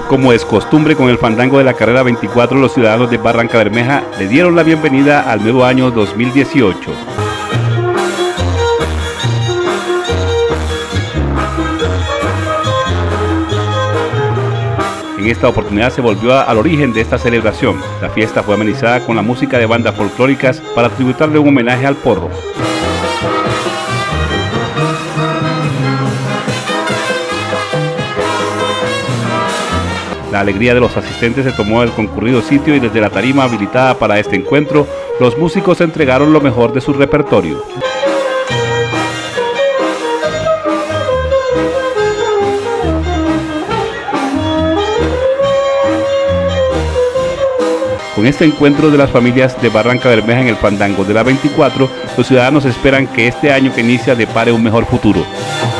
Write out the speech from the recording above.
Como es costumbre con el fandango de la carrera 24, los ciudadanos de Barrancabermeja le dieron la bienvenida al nuevo año 2018. En esta oportunidad se volvió al origen de esta celebración. La fiesta fue amenizada con la música de bandas folclóricas para tributarle un homenaje al porro. La alegría de los asistentes se tomó del concurrido sitio y desde la tarima habilitada para este encuentro, los músicos entregaron lo mejor de su repertorio. Con este encuentro de las familias de Barrancabermeja en el fandango de la 24, los ciudadanos esperan que este año que inicia depare un mejor futuro.